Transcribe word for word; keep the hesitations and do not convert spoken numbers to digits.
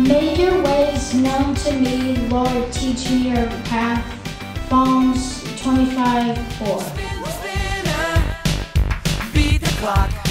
May your ways known to me, Lord, teach me your path. Psalms twenty-five four. Beat the clock.